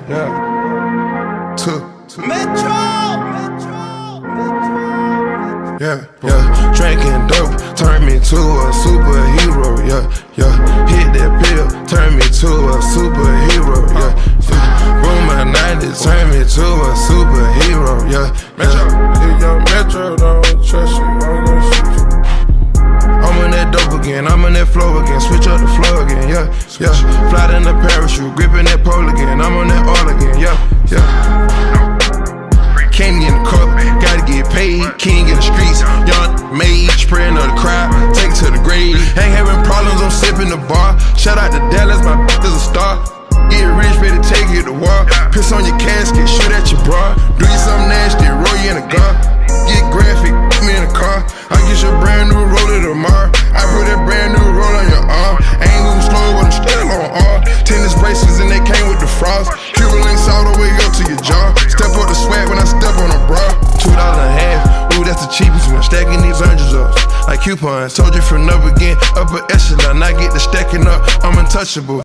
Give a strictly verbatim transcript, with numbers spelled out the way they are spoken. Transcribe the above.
yeah. Two. Metro, Metro, Metro. Yeah, yeah. Drinking dope turned me to a superhero. Yeah, yeah. Hit that pill, turned me to a superhero. Yeah, yeah. Boom, my nineties turned me to a superhero. Yeah, Metro, if young Metro don't trust you, I'm gonna shoot you. I'm on that dope again, I'm on that flow again, switch up the flow again, yeah, yeah. Fly in the parachute, gripping that pole again, I'm on that all again, yeah, yeah. Can't get in the cup, gotta get paid, king in the streets, young mage, praying to the crowd, take to the grave. Ain't having problems, I'm sipping the bar. Shout out to Dallas, my is a star. Get rich, better take you to war. Piss on your casket, shoot at your bra. Do you something nasty, roll you in a gun. Get graphic, put me in a car. I get your brand new roller tomorrow. I put that brand new roll on your arm. I ain't moving slow, but I'm still on R. Tennis bracelets and they came with the frost. Cuban links all the way up to your jaw. Step up the swag when I step on a bra. Two dollars and a half, ooh, that's the cheapest one. Stacking these hundreds up like coupons. Told you from up again, upper echelon. I get the stacking up, I'm untouchable.